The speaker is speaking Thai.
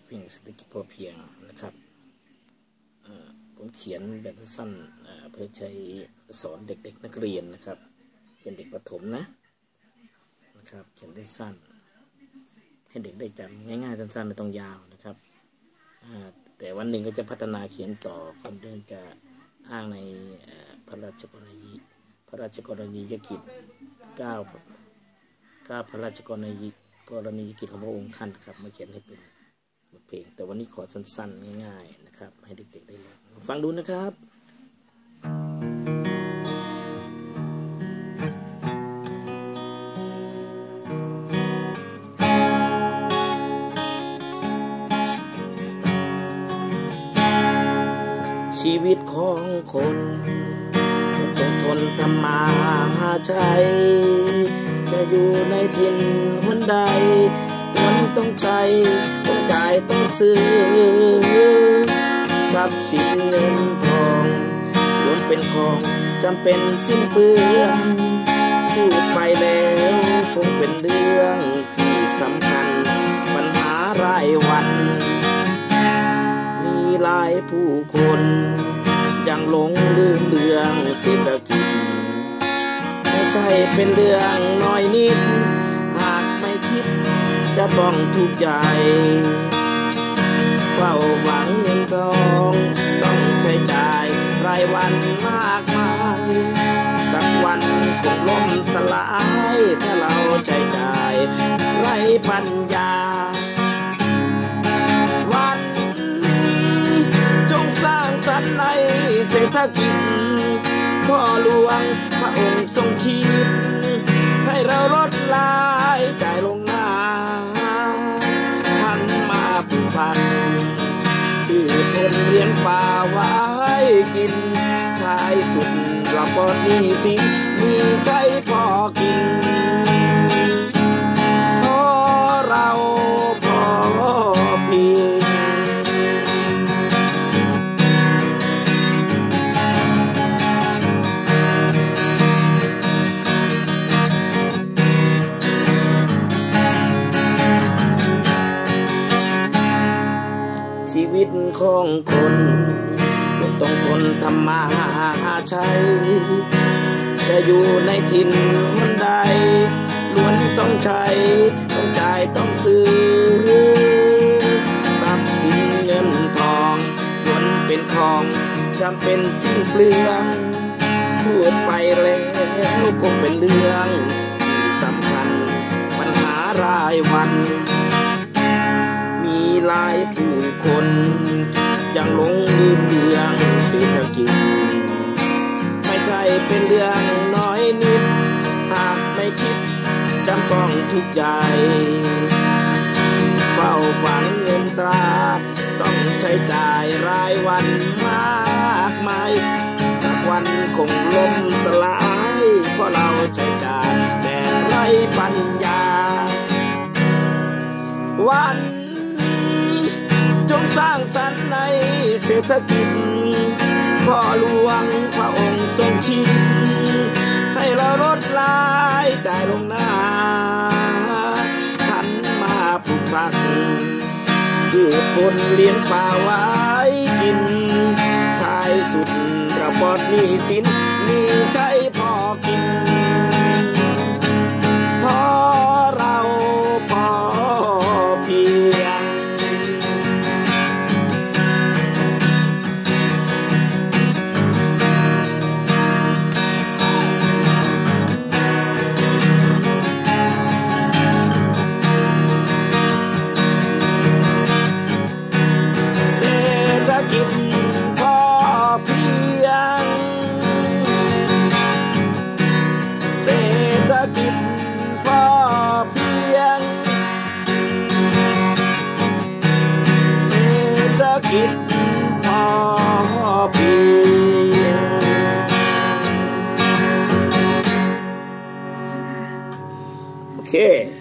เพียงเศรษฐกิจพอเพียงนะครับผมเขียนแบบสั้นเพื่อใช้สอนเด็กๆนักเรียนนะครับเป็นเด็กประถมนะครับเขียนสั้นให้เด็กได้จำง่ายๆสั้นๆไม่ต้องยาวนะครับแต่วันหนึ่งก็จะพัฒนาเขียนต่อคนเดินจะอ้างในพระราชกรณียกิจ9พระราชกรณียกิจของพระองค์ท่านครับมาเขียนให้เป็นบทเพลงแต่วันนี้ขอสั้นๆง่ายๆนะครับให้เด็กๆได้ลองฟังดูนะครับชีวิตของคนต้องทนทำมาหาใช้จะอยู่ในถิ่นหนใดมันต้องใช้ต้องจ่ายต้องซื้อทรัพย์สินเงินทองล้วนเป็นของจำเป็นสิ้นเปลืองพูดไปแล้วคงเป็นเรื่องที่สำคัญปัญหารายวันมีหลายผู้คนยังหลงลืมเรื่องเศรษฐกิจไม่ใช่เป็นเรื่องน้อยนิดหากไม่คิดจะต้องทุกข์ใจเฝ้าหวังเงินทองต้องใช้จ่ายรายวันมากมายสักวันคงล่มสลายถ้าเราใช้จ่ายไร้ปัญญาวันนี้จงสร้างสรรค์ในเศรษฐกิจพ่อหลวงพระองค์ทรงคิดให้เราลดรายจ่ายลงหน้าหันมาปลูกผักพืชผลเลี้ยงป่าไว้กินท้ายสุดเราปลดหนี้สินมีใช้พอกินพอเราพอเพียงชีวิตของคนต้องทนทำมาหาใช้จะอยู่ในถิ่นหนใดล้วนต้องใช้ต้องจ่ายต้องซื้อทรัพย์สินเงินทองล้วนเป็นของจำเป็นสิ้นเปลืองพูดไปแล้วคงเป็นเรื่องที่สำคัญปัญหารายวันมีหลายผู้คนยังหลงลืมเรื่องเศรษฐกิจไม่ใช่เป็นเรื่องน้อยนิดหากไม่คิดจำต้องทุกข์ใจเฝ้าฝันเงินตราต้องใช้จ่ายรายวันมากมายสักวันคงล่มสลายเพราะเราใช้จ่ายแบบไร้ปัญญาวันจงสร้างสรรค์ในเศรษฐกิจพ่อหลวงพระองค์ทรงคิดให้เราลดรายจ่ายลงหน้าหันมาปลูกผักพืชผลเลี้ยงป่าไว้กินท้ายสุดเราปลดหนี้สินมีใช้พอกินพอเราพอเพียงคิดพอเพียงโอเค